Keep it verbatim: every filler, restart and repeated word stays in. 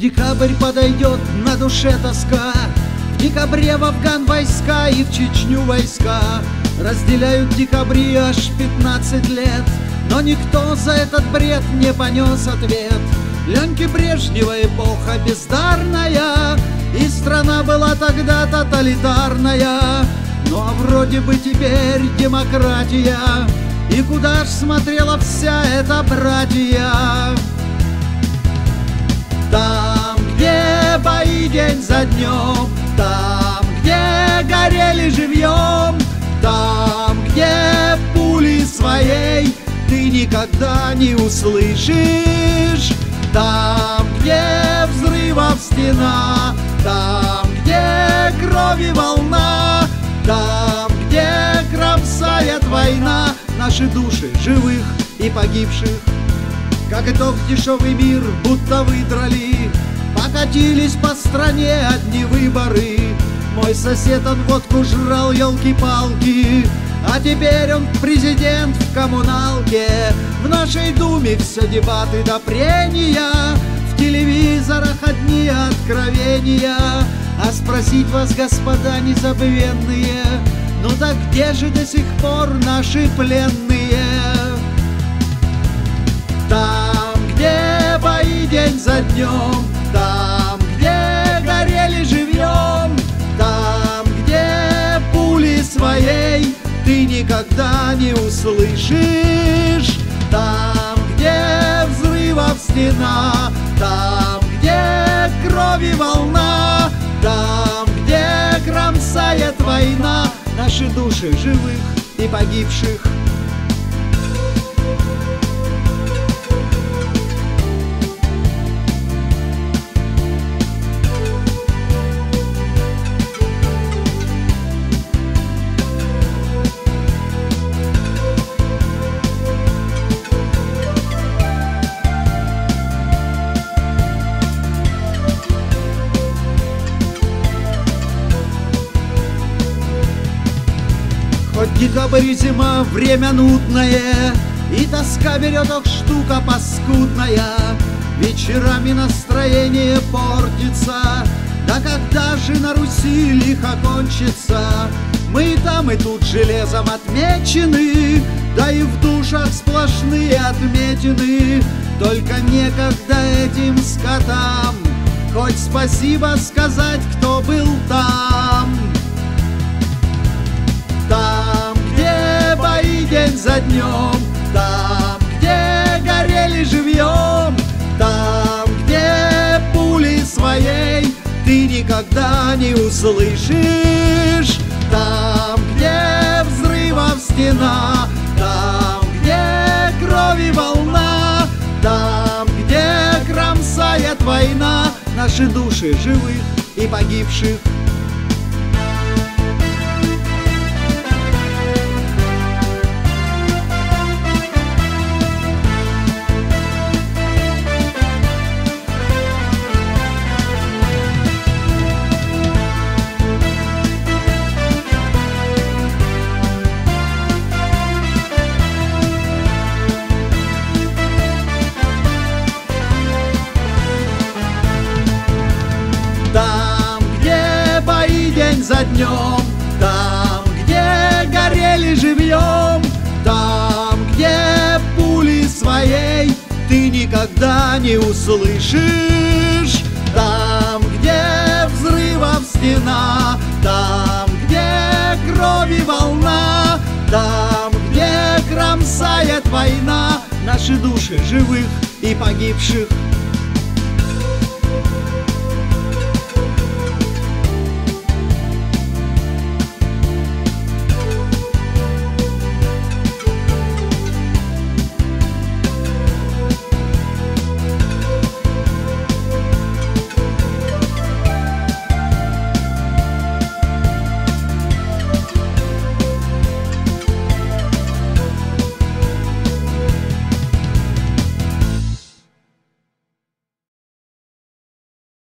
Декабрь подойдет, на душе тоска. В декабре в Афган войска и в Чечню войска. Разделяют декабри аж пятнадцать лет, но никто за этот бред не понес ответ. Леньки Брежнева эпоха бездарная, и страна была тогда тоталитарная. Ну а вроде бы теперь демократия, и куда ж смотрела вся эта братья? Там, где бои день за днем, там, где горели живьем, там, где пули своей ты никогда не услышишь, там, где взрывов стена, там, где крови волна, там, где кромсает война наши души живых и погибших. Как итог, дешевый мир будто выдрали, покатились по стране одни выборы. Мой сосед, он водку жрал, елки-палки, а теперь он президент в коммуналке. В нашей думе все дебаты до прения, в телевизорах одни откровения. А спросить вас, господа незабвенные, ну так где же до сих пор наши пленные? Там, где бои день за днем, там, где горели живьем, там, где пули своей ты никогда не услышишь, там, где взрывов стена, там, где крови волна, там, где кромсает война наши души живых и погибших. Хоть декабрь и зима, время нудное, и тоска берет, ох, штука паскудная. Вечерами настроение портится, да когда же на Руси лихо кончится? Мы и там, и тут железом отмечены, да и в душах сплошные отметины. Только некогда этим скотам хоть спасибо сказать, кто был там. Там, где бои день за днем, там, где горели живьем, там, где пули своей ты никогда не услышишь, там, где взрывов стена, там, где крови волна, там, где кромсает война наши души живых и погибших. За днем, там, где горели живьем, там, где пули своей ты никогда не услышишь, там, где взрывов стена, там, где крови волна, там, где кромсает война наши души живых и погибших.